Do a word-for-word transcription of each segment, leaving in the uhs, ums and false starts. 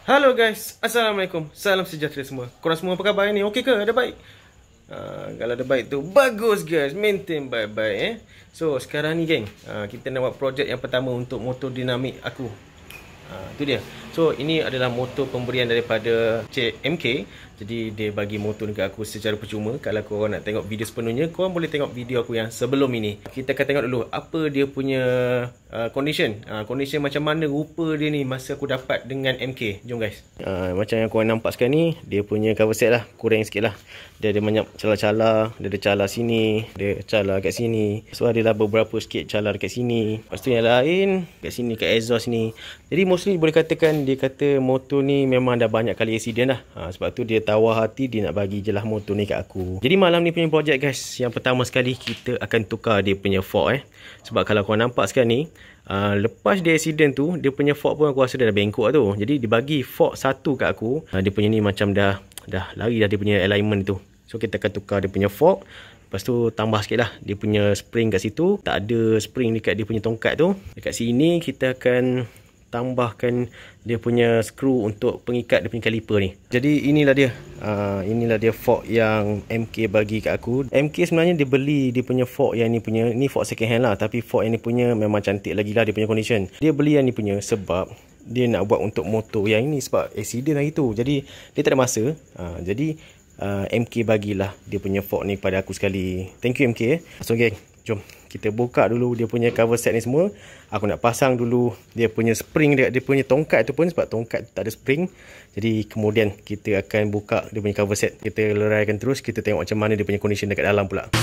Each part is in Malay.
Halo guys, Assalamualaikum. Salam sejahtera semua. Korang semua apa khabar ni? Okey ke? Ada baik? Uh, kalau ada baik tu bagus guys. Maintain baik-baik eh. So sekarang ni geng, uh, kita nak buat projek yang pertama untuk motor dinamik aku. Uh, tu dia. So ini adalah motor pemberian daripada Cik M K. Jadi dia bagi motor ni kat aku secara percuma. Kalau korang nak tengok video sepenuhnya, korang boleh tengok video aku yang sebelum ini. Kita akan tengok dulu apa dia punya uh, condition. uh, Condition macam mana rupa dia ni masa aku dapat dengan M K. Jom guys. uh, Macam yang korang nampak sekarang ni, dia punya cover set lah, kurang sikit lah. Dia ada banyak cala-cala. Dia ada cala sini, dia cala kat sini. So adalah beberapa sikit cala dekat sini. Lepas tu yang lain kat sini, kat exhaust ni. Jadi mostly boleh katakan dia kata motor ni memang dah banyak kali accident lah. ha, Sebab tu dia tawar hati, dia nak bagi je lah motor ni kat aku. Jadi malam ni punya projek guys, yang pertama sekali kita akan tukar dia punya fork eh. Sebab kalau korang nampak sekarang ni, uh, lepas dia accident tu, dia punya fork pun aku rasa dah bengkok lah tu. Jadi dia bagi fork satu kat aku. uh, Dia punya ni macam dah Dah lari dah dia punya alignment tu. So kita akan tukar dia punya fork. Lepas tu tambah sikit lah dia punya spring kat situ. Tak ada spring dekat dia punya tongkat tu. Dekat sini kita akan tambahkan dia punya skru untuk pengikat dia punya kaliper ni. Jadi inilah dia. uh, Inilah dia fork yang M K bagi kat aku. M K sebenarnya dia beli dia punya fork yang ni punya. Ni fork second hand lah. Tapi fork yang ni punya memang cantik lagi lah dia punya condition. Dia beli yang ni punya sebab dia nak buat untuk motor yang ini. Sebab accident hari tu. Jadi dia tak ada masa. uh, Jadi uh, M K bagilah dia punya fork ni pada aku sekali. Thank you M K eh. So geng, jom kita buka dulu dia punya cover set ni semua. Aku nak pasang dulu dia punya spring dekat dia punya tongkat tu pun, sebab tongkat tak ada spring. Jadi kemudian kita akan buka dia punya cover set. Kita leraikan terus, kita tengok macam mana dia punya condition dekat dalam pula.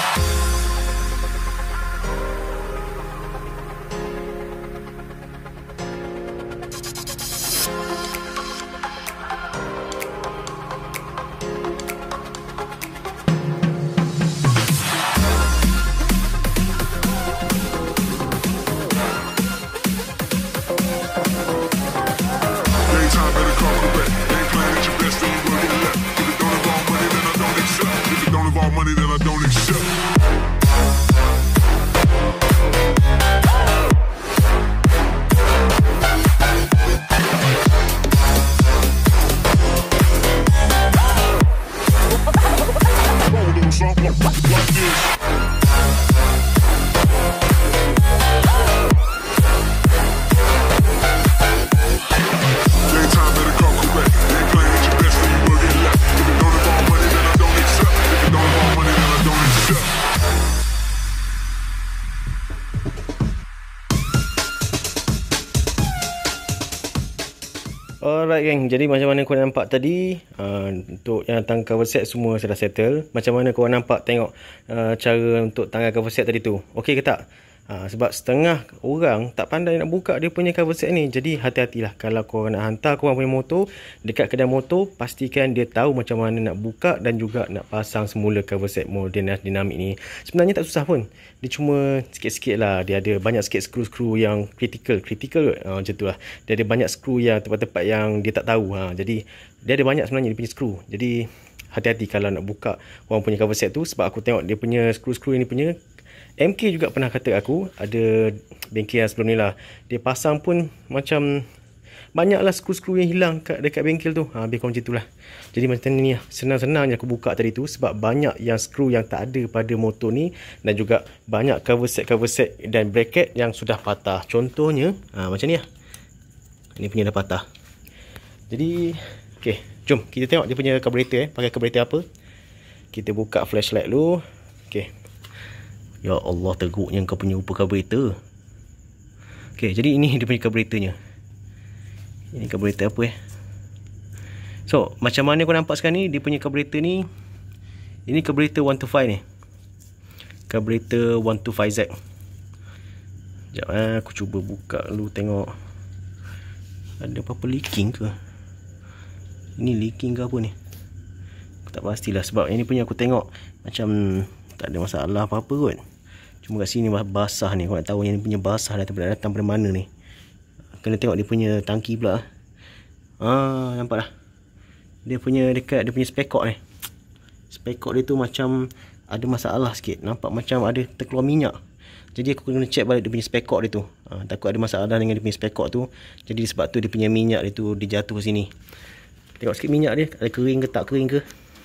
Alright geng, jadi macam mana korang nampak tadi, uh, untuk yang tangga cover set semua sudah settle. Macam mana korang nampak tengok uh, cara untuk tangga cover set tadi tu, okey ke tak? Uh, sebab setengah orang tak pandai nak buka dia punya cover set ni. Jadi hati-hatilah kalau korang nak hantar korang punya motor dekat kedai motor, pastikan dia tahu macam mana nak buka dan juga nak pasang semula cover set modern dinamik ni. Sebenarnya tak susah pun, dia cuma sikit-sikit lah. Dia ada banyak sikit skru-skru yang critical critical uh, macam tu lah. Dia ada banyak skru yang tempat-tempat yang dia tak tahu. ha, Jadi dia ada banyak sebenarnya dia punya skru. Jadi hati-hati kalau nak buka orang punya cover set tu. Sebab aku tengok dia punya skru-skru ini punya, M K juga pernah kata aku, ada bengkel yang sebelum ni lah, dia pasang pun macam banyaklah skru-skru yang hilang kat, dekat bengkel tu. ha, Lebih kurang macam itulah. Jadi macam ni lah, senang-senang je aku buka tadi tu. Sebab banyak yang skru yang tak ada pada motor ni. Dan juga banyak cover set-cover set dan bracket yang sudah patah. Contohnya ha, macam ni lah, ini punya dah patah. Jadi ok, jom kita tengok dia punya carburetor eh, pakai carburetor apa. Kita buka flashlight dulu. Ok, ya Allah, teruknya kau punya rupa carburetor. Ok, jadi ini dia punya carburetornya. Ini carburetor apa eh. So, macam mana kau nampak sekarang ni, dia punya carburetor ni, ini carburetor seratus dua puluh lima ni. Carburetor seratus dua puluh lima Z. Sekejap eh, aku cuba buka dulu tengok ada apa-apa leaking ke. Ini leaking ke apa ni, aku tak pastilah. Sebab ini punya aku tengok macam tak ada masalah apa-apa kot. Cuma kat sini basah ni. Kau nak tahu yang ni punya basah datang, datang dari mana ni. Kena tengok dia punya tangki pula. Ah, nampak dah. Dia punya dekat dia punya spekok ni. Spekok dia tu macam ada masalah sikit. Nampak macam ada terkeluar minyak. Jadi aku kena check balik dia punya spekok dia tu. Ha, takut ada masalah dengan dia punya spekok tu. Jadi sebab tu dia punya minyak dia tu dia jatuh sini. Tengok sikit minyak dia, ada kering ke tak kering ke.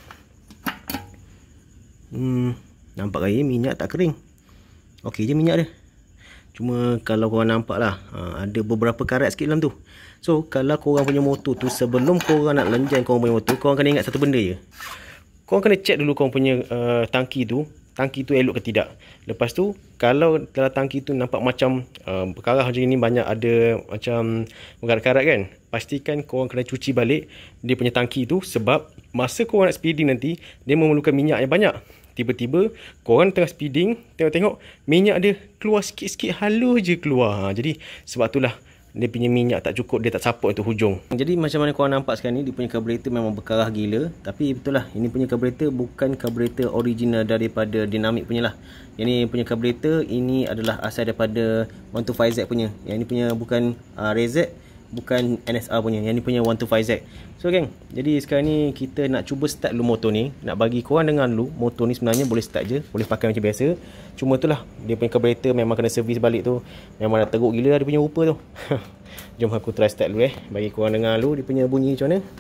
Hmm, nampak gaya minyak tak kering. Okey je minyak dia. Cuma kalau korang nampak lah, ha, ada beberapa karat sikit dalam tu. So kalau korang punya motor tu, sebelum korang nak lenjan korang punya motor, korang kena ingat satu benda je. Korang kena check dulu korang punya uh, tangki tu, tangki tu elok ke tidak. Lepas tu kalau dalam tangki tu nampak macam uh, berkarah macam ni, banyak ada macam berkarat-karat kan, pastikan korang kena cuci balik dia punya tangki tu. Sebab masa korang nak speeding nanti, dia memerlukan minyak yang banyak. Tiba-tiba korang tengah speeding, tengok-tengok minyak dia keluar sikit-sikit, halus je keluar. Ha, jadi sebab itulah dia punya minyak tak cukup, dia tak support untuk hujung. Jadi macam mana korang nampak sekarang ni, dia punya carburetor memang berkarah gila. Tapi betul lah, ini punya carburetor bukan carburetor original daripada Dynamic punya lah. Yang ni punya carburetor, ini adalah asal daripada one two five Z punya. Yang ni punya bukan uh, Rez, bukan N S R punya. Yang ni punya one two five Z. So geng, jadi sekarang ni kita nak cuba start dulu motor ni. Nak bagi korang dengar dulu, motor ni sebenarnya boleh start je, boleh pakai macam biasa. Cuma itulah, dia punya carburetor memang kena servis balik tu. Memang dah teruk gila dia punya rupa tu. Jom aku try start dulu eh, bagi korang dengar dulu dia punya bunyi macam mana.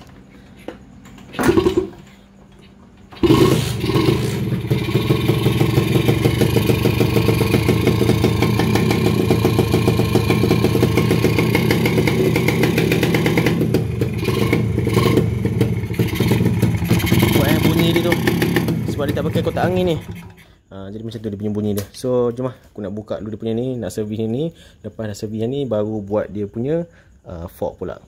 Sebab dia tak pakai kotak angin ni. Ha, jadi macam tu dia punya bunyi dia. So jom lah, aku nak buka dulu dia punya ni, nak servis ni. Lepas dah servis ni, baru buat dia punya uh, fork pula.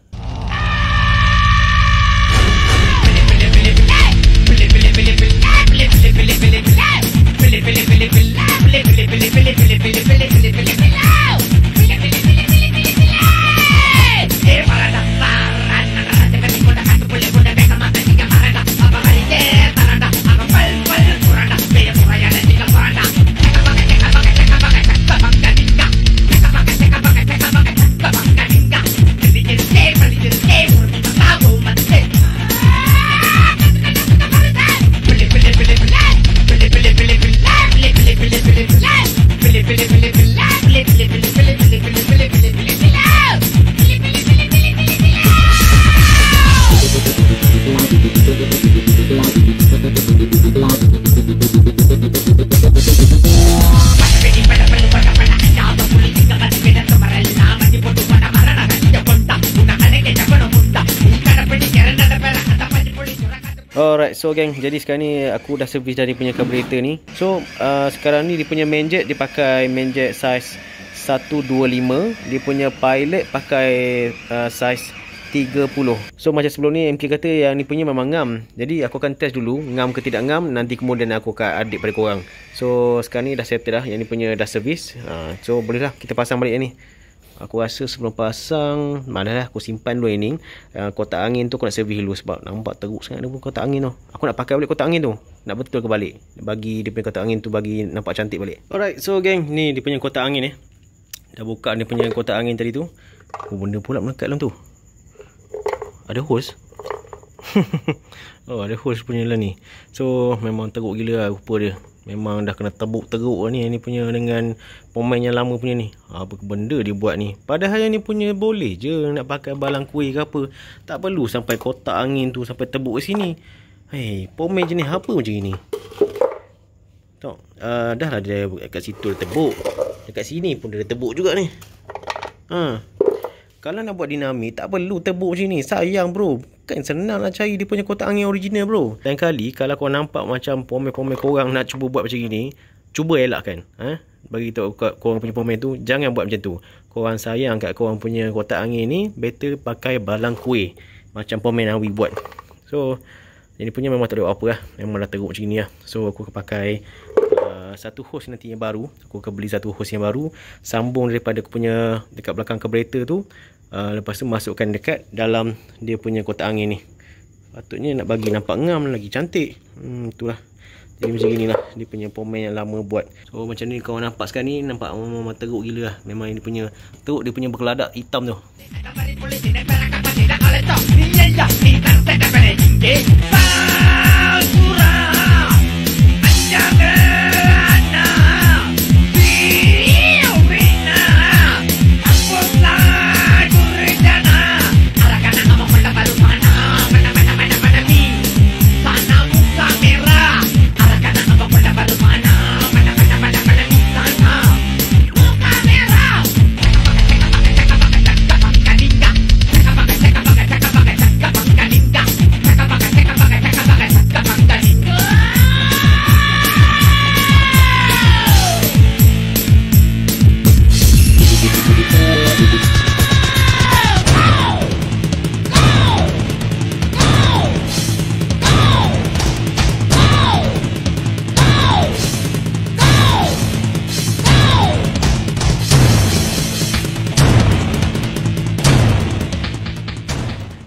Alright, so gang, jadi sekarang ni aku dah servis dari punya carburetor ni. So uh, sekarang ni dia punya main jet, dia pakai main jet size seratus dua puluh lima. Dia punya pilot pakai uh, size tiga puluh. So macam sebelum ni M K kata yang ni punya memang ngam. Jadi aku akan test dulu ngam ke tidak ngam, nanti kemudian aku akan update pada korang. So sekarang ni dah settle dah, yang ni punya dah servis. uh, So boleh lah kita pasang balik yang ni. Aku rasa sebelum pasang, manalah aku simpan dulu ini. uh, Kotak angin tu aku nak servis dulu, sebab nampak teruk sangat dia pun kotak angin tu. Aku nak pakai balik kotak angin tu, nak betul ke balik, bagi dia punya kotak angin tu bagi nampak cantik balik. Alright, so gang, ni dia punya kotak angin eh. Dah buka dia punya kotak angin tadi tu. Oh, benda pula melekat dalam tu. Ada hose. Oh, ada hose punya lah ni. So memang teruk gila lah rupa dia. Memang dah kena tebuk teruk ni. Ni punya dengan pemain yang lama punya ni. Apa benda dia buat ni. Padahal yang ni punya boleh je nak pakai balang kuih ke apa. Tak perlu sampai kotak angin tu sampai tebuk ke sini. Hei, pemain jenis apa macam ni. Tengok, uh, dah lah dia kat situ dia tebuk. Dekat sini pun dia tebuk juga ni. Ha. Kalau nak buat dinamik, tak perlu tebuk macam ni. Sayang bro. Kan senang nak cari dia punya kotak angin original bro. Lain kali kalau kau nampak macam pemain-pemain korang nak cuba buat macam ni, cuba elakkan. Ha? Bagi tahu korang punya pemain tu, jangan buat macam tu. Korang sayang kat korang punya kotak angin ni, better pakai balang kuih. Macam pemain Awi buat. So, ini punya memang tak ada apa lah. Memang dah teruk macam ni lah. So, aku akan pakai uh, satu hose nanti yang baru. Aku akan beli satu hose yang baru. Sambung daripada aku punya dekat belakang carburetor tu. Uh, lepas tu masukkan dekat dalam dia punya kotak angin ni. Patutnya nak bagi nampak ngam lagi cantik. Hmm, itulah. Jadi macam gini lah dia punya pemain yang lama buat. So macam ni kau nampak sekarang ni, nampak memang teruk gila lah. Memang dia punya teruk, dia punya berkeladak hitam tu.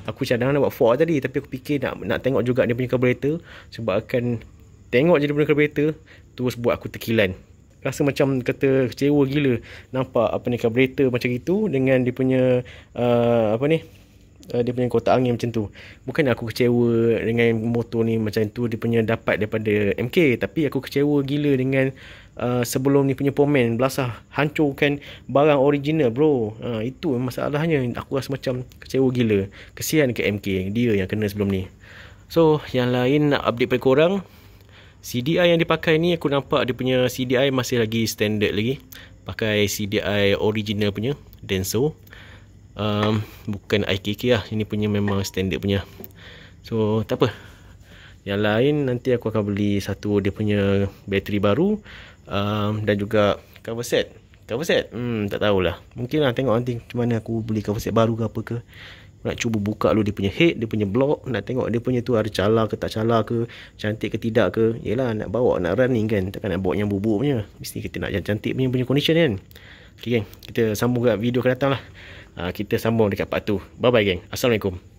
Aku cadangan nak buat fork tadi, tapi aku fikir nak nak tengok juga dia punya carburetor, sebab akan tengok je dia punya carburetor terus buat aku terkilan. Rasa macam kata kecewa gila nampak apa ni carburetor macam itu dengan dia punya uh, apa ni uh, dia punya kotak angin macam tu. Bukan aku kecewa dengan motor ni macam tu dia punya dapat daripada M K, tapi aku kecewa gila dengan uh, sebelum ni punya pomen belasah hancurkan barang original bro. Uh, itu masalahnya. Aku rasa macam kecewa gila. Kesian ke M K, dia yang kena sebelum ni. So yang lain nak update pada korang, C D I yang dipakai ni aku nampak dia punya C D I masih lagi standard lagi. Pakai C D I original punya Denso. Um, bukan I K K lah. Ini punya memang standard punya. So tak apa. Yang lain nanti aku akan beli satu dia punya bateri baru. Um, dan juga cover set. Cover set? Hmm, tak tahulah. Mungkin lah tengok nanti macam mana aku beli cover set baru ke apa ke. Nak cuba buka dulu dia punya head, dia punya block. Nak tengok dia punya tu ada cala ke tak cala ke, cantik ke tidak ke. Yelah nak bawa, nak running kan. Takkan nak bawa yang bubuk punya. Mesti kita nak yang cantik punya, punya condition kan. Okay geng, kita sambung ke video akan datang lah. uh, Kita sambung dekat part tu. Bye bye geng. Assalamualaikum.